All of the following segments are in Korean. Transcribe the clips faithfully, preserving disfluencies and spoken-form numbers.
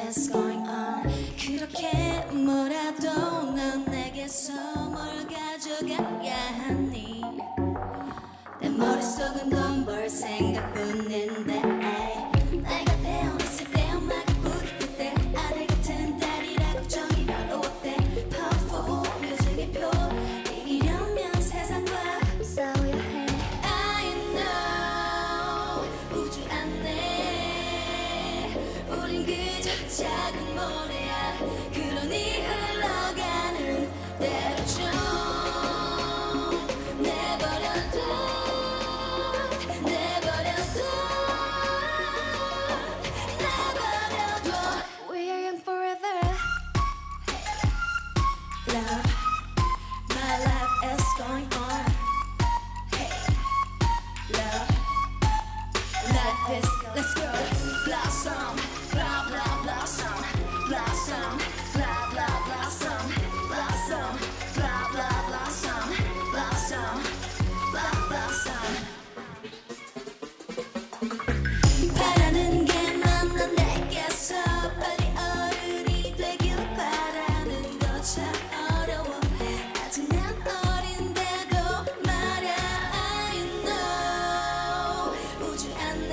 is going on. 그렇게 뭐라도 넌 내게서 뭘 가져가야 하니. 내 머릿속은 넌 볼 생각뿐인데 내가 태어났을 때 엄마가 부딪힐 때 아들 같은 딸이라 걱정이 별로 없대. Powerful 뮤직의 표 이기려면 세상과 싸워야 해. I know 우주 안에 우린 그저 작은 모래야. 그러니 흘러가는 대로 좀 내버려둬 내버려둬 내버려둬. We are young forever. Love, my life is going on. Hey, love, life is let's go. Blossom, blah blah blossom, blossom, blah blah blossom, blossom, blah blah blossom, blossom, blah blossom. 바라는 게 많아 내게서 빨리 어른이 되길 바라는 거 참 어려워. 아직 난 어린데도 말야. I know 우주 안에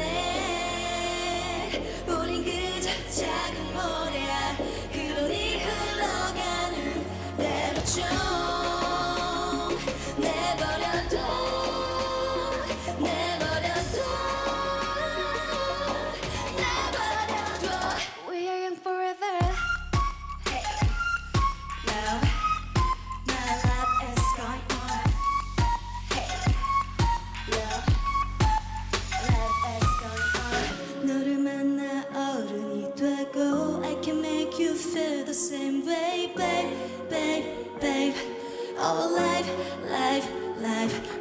우린 그저 작은 모래야. 그러니 흘러가는 대로 좀 내버려둬 내버려둬 내버려둬. We are young forever. Hey, love, my life is going on. Hey, love, life is going on. 너를 만나 어른이 되고 I can make you feel the same way, babe, babe, babe. Oh, life, life, life.